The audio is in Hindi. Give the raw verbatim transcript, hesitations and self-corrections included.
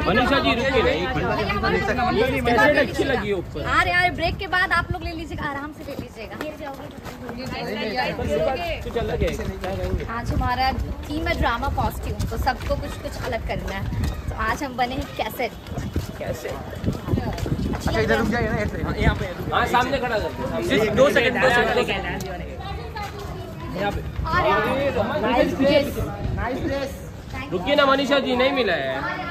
मनीषा जी रुकिए नहीं, कैसेट अच्छी लगी ऊपर। अरे यार ब्रेक के बाद आप लोग ले लीजिएगा, आराम से ले लीजिएगा। आज हमारा थीम है ड्रामा कॉस्ट्यूम, तो सबको कुछ कुछ अलग करना है। तो आज हम बने हैं कैसेट। कैसेट अच्छा इधर रुक जाइए ना, यहाँ पे। हाँ सामने खड़ा कर दो, दो सेकंड दो सेकंड यहाँ पे। रुकिए ना मनीषा जी, नहीं मिला है।